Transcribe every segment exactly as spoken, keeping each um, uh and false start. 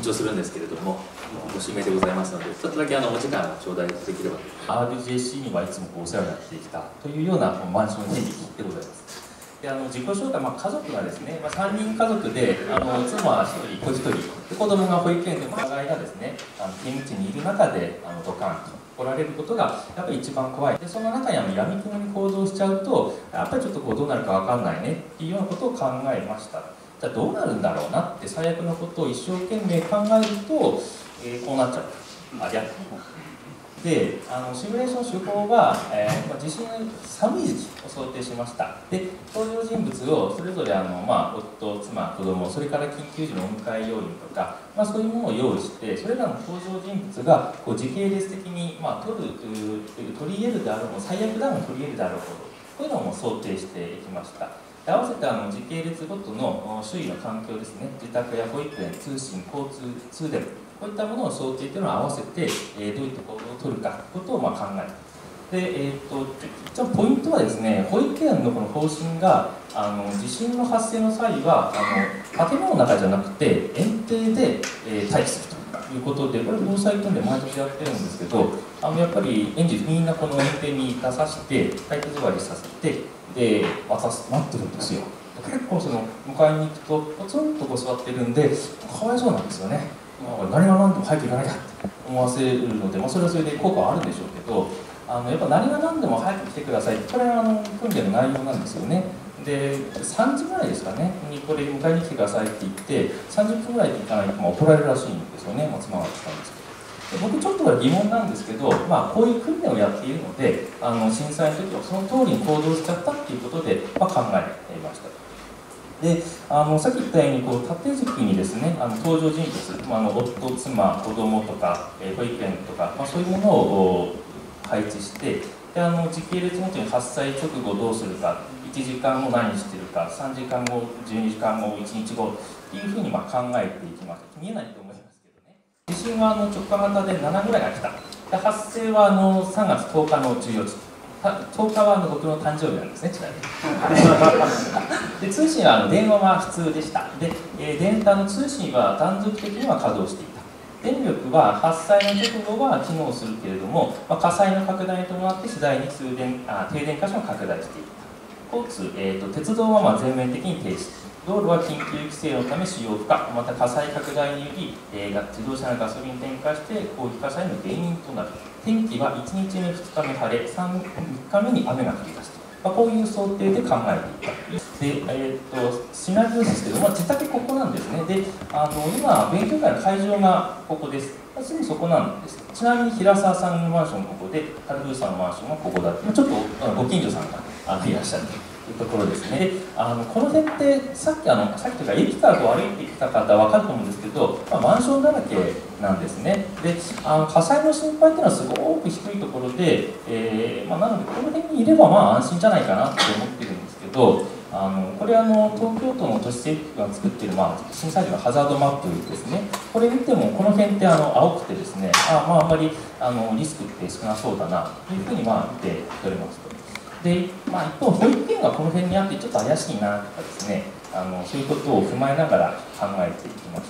緊張するんですけれども、ご指名でございますので、ちょっとだけあのお時間を頂戴できれば。アールジェーシー にはいつもこうお世話になってきたというようなマンション地域でございます。であの自己紹介、まあ、家族がですね、まあ、さんにん家族で、あの妻はひとり、子ひとり、で子供が保育園で、お互いがですね、あの勤務地にいる中であのドカンと来られることがやっぱり一番怖い。でその中にあの闇雲に行動しちゃうと、やっぱりちょっとこうどうなるか分かんないねっていうようなことを考えました。じゃあどうなるんだろうなって最悪のことを一生懸命考えると、えー、こうなっちゃう。ありゃであのシミュレーション手法は、えーまあ、地震寒い時期を想定しました。で登場人物をそれぞれあの、まあ、夫、妻、子供、それから緊急時のお迎え要員とか、まあ、そういうものを用意して、それらの登場人物がこう時系列的に、まあ、取る取り入れるであろうも最悪でも取り入れるであろうほど、こういうのも想定していきました。で合わせてあの時系列ごとの周囲の環境ですね、自宅や保育園、通信、交通、通電、こういったものを想定というのを合わせて、えー、どういった行動を取るかということをまあ考える。で、えー、と一応ポイントはですね、保育園のこの方針があの地震の発生の際はあの建物の中じゃなくて園庭で、えー、待機するということで、これ防災訓練毎年やってるんですけど、あのやっぱり園児みんなこの園庭に出させて待機座りさせて、で渡す待ってるんですよ。結構その迎えに行くとポツンとこう座ってるんでかわいそうなんですよね。何が何でも早く行かなきゃって思わせるので、まあ、それはそれで効果はあるんでしょうけど、あのやっぱ何が何でも早く来てくださいって、これはあの訓練の内容なんですよね。でさんじぐらいですかねにこれ迎えに来てくださいって言ってさんじゅっぷんぐらいで行かないと、まあ、怒られるらしいんですよね、まあ、妻が言ったんですけど。で僕ちょっとは疑問なんですけど、まあ、こういう訓練をやっているので、あの震災の時はその通りに行動しちゃったっていうことで、まあ、考えていました。であのさっき言ったようにこう縦軸にですね、あの登場人物、まあ、あの夫、妻、子供とか、えー、保育園とか、まあ、そういうものを配置して、であの時系列ごとに発災直後どうするか、いちじかんご何してるか、さんじかんご、じゅうにじかんご、いちにちごっていうふうにまあ考えていきます。見えないと思いますけどね。地震はあの直下型でななぐらいが来た。で発生はあのさんがつとおかのじゅうよじ。とおかはあの僕の誕生日なんですね、ちなみに。で通信はあの電話は普通でした。で、えー、電波の通信は断続的には稼働していた。電力は発災の直後は機能するけれども、まあ、火災の拡大に伴って次第に通電あ停電箇所が拡大していた。交通、えーと、鉄道はまあ全面的に停止。道路は緊急規制のため使用不可、また火災拡大により、えー、自動車がガソリン点火して広域火災の原因となる。天気はいちにちめ、ふつかめ晴れ、みっかめに雨が降り出す、まあ、こういう想定で考えていた。で、えー、とシナリオですけど、まあ、自宅ここなんですね。で、あの今、勉強会の会場がここです。すぐそこなんです。ちなみに平沢さんのマンションここで、カルブーさんのマンションはここだって、ちょっとご近所さんがあのいらっしゃるというところですね。であのこの辺ってさっきあのさっきというか駅からこう歩いてきた方は分かると思うんですけど、まあ、マンションだらけなんですね。であの火災の心配というのはすごく低いところで、えーまあ、なのでこの辺にいればまあ安心じゃないかなって思ってるんですけど、あのこれあの東京都の都市政府が作っている、まあ、震災時のハザードマップですね。これ見てもこの辺ってあの青くてですね、あ、まあ、あんまりあのリスクって少なそうだなというふうにまあ見て取れますと。でまあ、一方、保育園がこの辺にあってちょっと怪しいなとかですね、あのそういうことを踏まえながら考えていきました。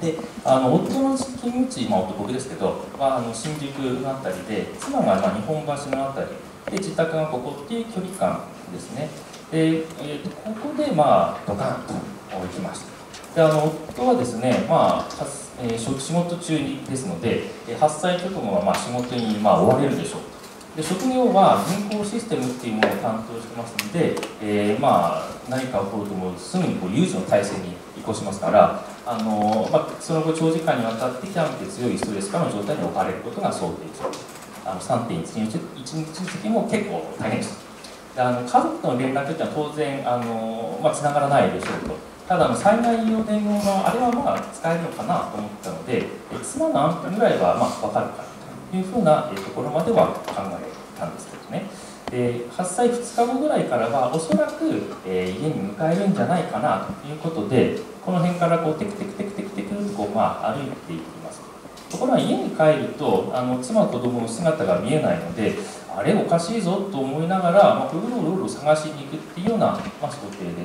であの夫の勤務地、まあ、夫僕ですけど、まあ、あの新宿のあたりで、妻がまあ日本橋のあたりで、自宅がここっていう距離感ですね。で、えー、とここでまあドカンと行きました。であの夫はですね、まあえー、仕事中にですので、発災直後はまあ仕事にまあ追われるでしょう。で職業は銀行システムっていうものを担当してますので、えー、まあ何か起こるともすぐにこう有事の体制に移行しますから、あのまあ、その後長時間にわたって極めて強いストレスからの状態に置かれることが想定される。あの さんてんいちにち時も結構大変です。であの家族との連絡っていうのは当然あの、まあ、繋がらないでしょうと。ただ災害用電話のあれはまあ使えるのかなと思ったので、妻の安否ぐらいはまあ分かるかなというふうなところまでは考えたんですけどね。で発災ふつかごぐらいからはおそらく、えー、家に迎えるんじゃないかなということで、この辺からこうテクテクテクテクテクとこう、まあ、歩いていきます。ところが家に帰るとあの妻子供の姿が見えないので、あれおかしいぞと思いながら、まあ、うろうろうろ探しに行くっていうような、まあ、想定です。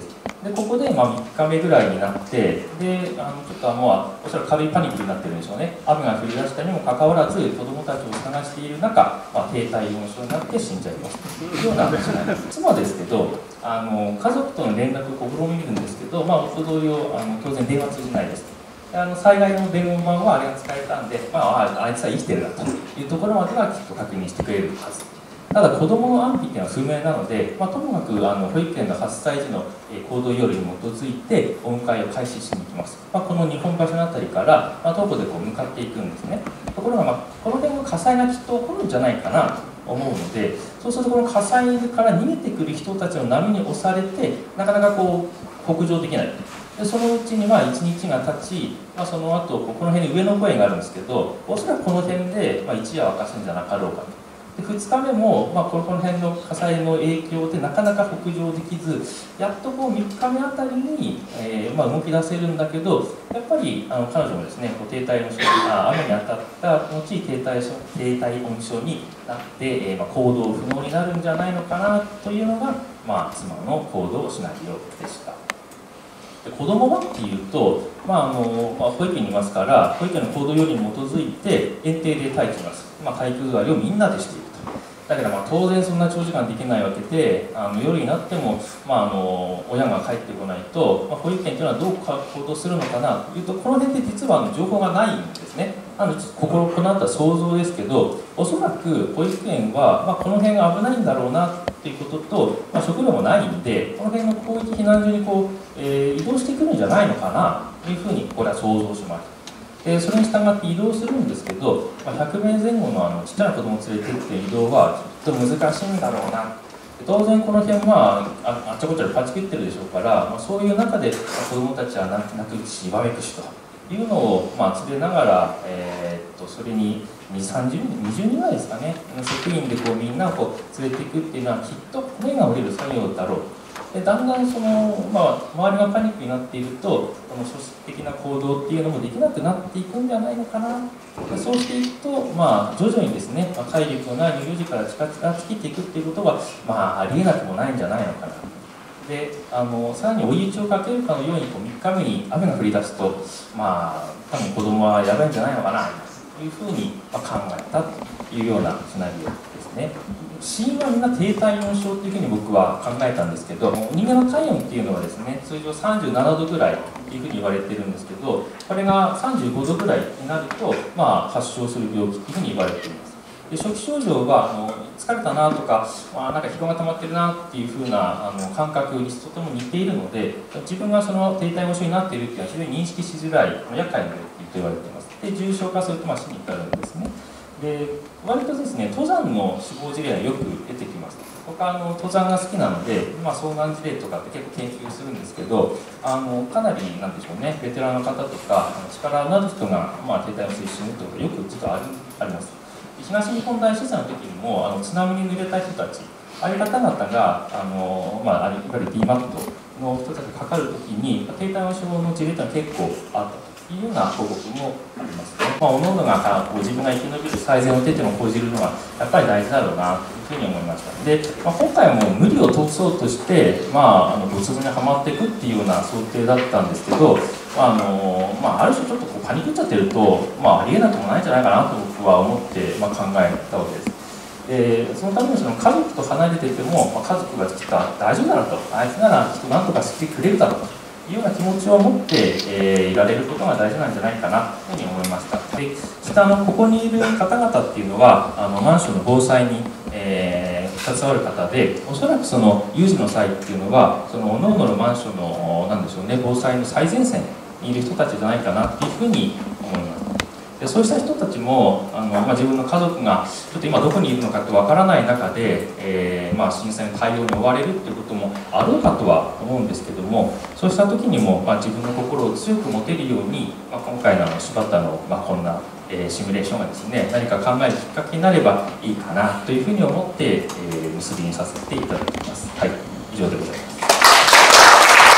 でここでまあみっかめぐらいになって、であのちょっともうおそらく軽いパニックになってるんでしょうね。雨が降り出したにもかかわらず子どもたちを探している中、まあ、低体温症になって死んじゃいますというような話になります。妻ですけど、あの家族との連絡を試みるんですけど、まあ、夫同様あの当然電話通じないです。あの災害の電話番はあれが使えたんで、まあ、あいつは生きてるなというところまではきっと確認してくれるはず。ただ子どもの安否というのは不明なので、まあ、ともかくあの保育園のはっさい児の行動要領に基づいてお迎えを開始しに行きます。まあ、この日本橋の辺りから、まあ、徒歩でこう向かっていくんですね。ところが、まあ、この辺の火災がきっと起こるんじゃないかなと思うので、そうするとこの火災から逃げてくる人たちの波に押されてなかなかこう北上できない。でそのうちにまあいちにちが経ち、まあ、その後この辺に上野公園があるんですけど、おそらくこの辺でまあ一夜を明かすんじゃなかろうかと。でふつかめも、まあ、この辺の火災の影響でなかなか北上できず、やっとこうみっかめあたりに、えーまあ、動き出せるんだけど、やっぱりあの彼女もですね、こう低体温症あ雨に当たった後低体低体温症になって、えーまあ、行動不能になるんじゃないのかなというのが、まあ、妻の行動シナリオでした。で子供はっていうと、まああのまあ、保育園にいますから、保育園の行動要領に基づいて園庭で待機します。まあ、体育座りをみんなでしていると。だけどまあ当然そんな長時間できないわけで、あの夜になっても、まあ、あの親が帰ってこないと、まあ、保育園というのはどう行動するのかなというと、この辺で実はあの情報がないんですね。あのこここの後は想像ですけど、おそらく保育園は、まあ、この辺が危ないんだろうなということと、まあ、食料もないんで、この辺の広域避難所にこう、えー、移動してくるんじゃないのかなというふうにこれは想像します。でそれに従って移動するんですけど、まあ、ひゃくめいぜん後のあのちっちゃな子供を連れて行って移動はきっと難しいんだろうな。当然この辺はああっちゃこっちゃでパチ切ってるでしょうから、まあ、そういう中で子供たちは泣くしわめくしというのを、まあ、連れながら、えー、っとそれににじゅう、さんじゅうにん、にじゅうにんぐらいですかね、職員でこうみんなをこう連れていくっていうのはきっと骨が折れる作業だろう。でだんだんその、まあ、周りがパニックになっていると、この組織的な行動っていうのもできなくなっていくんじゃないのかな。でそうしていくと、まあ、徐々にですね、まあ、体力のない乳幼児から近づきていくっていうことは、まあ、ありえなくもないんじゃないのかな。であのさらに追い打ちをかけるかのようにこうみっかめに雨が降り出すと、まあ、多分子供はやばいんじゃないのかなというふうに考えたというようなシナリオですね。死因はみんな低体温症というふうに僕は考えたんですけど、人間の体温っていうのはですね、通常さんじゅうななどぐらいというふうに言われてるんですけど、これがさんじゅうごどぐらいになると、まあ、発症する病気というふうに言われています。で初期症状はあの疲れたなとか、まあ、なんか疲労が溜まってるなっていうふうなあの感覚にとても似ているので、自分がその低体温症になっているっていうのは非常に認識しづらい厄介な病気と言われています。で重症化するとまあ死に至るんですね。で割とですね、登山の死亡事例はよく出てきます。僕はあの登山が好きなので、まあ、遭難事例とかって結構研究するんですけど、あのかなりなんでしょうね、ベテランの方とか力のある人が、まあ、低体温症で死ぬというのがよく実はあるあります。東日本大震災の時にもあの津波に濡れた人たち、ああいう方々があの、まあ、いわゆる ディーマット の人たちがかかる時に低体温症の事例というのは結構あったというような報告もありますね。まあ、おのおのがこう自分が生き延びる最善を手でも講じるのがやっぱり大事だろうなというふうに思いました。で、まあ、今回も無理を通そうとして、まあ、あのごつぼにはまっていくっていうような想定だったんですけど、あのまあ、ある種ちょっとこうパニックっちゃってると、まあ、ありえなくもないんじゃないかなと僕は思って、まあ、考えたわけです。でそのためにその家族と離れてても、まあ、家族がきっと大丈夫だろうと、あいつならきっと何とかしてくれるだろうというような気持ちを持って、えー、いられることが大事なんじゃないかなというふうに思いました。で下のここにいる方々っていうのはあのマンションの防災に、えー、携わる方で、おそらくその有事の際っていうのはその各々のマンションのなんでしょうね、防災の最前線にいる人たちじゃないかなというふうに思います。でそうした人たちもあの、まあ、自分の家族がちょっと今どこにいるのかってわからない中で、えーまあ、震災の対応に追われるっていうこともあろうかとは思うんですけども、そうした時にも、まあ、自分の心を強く持てるように、まあ、今回の柴田の、まあ、こんな、えー、シミュレーションがですね、何か考えるきっかけになればいいかなというふうに思って、えー、結びにさせていただきます。はい、以上でございます。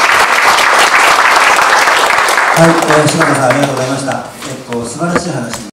はい、えー、柴田さんありがとうございました。えっと素晴らしい話。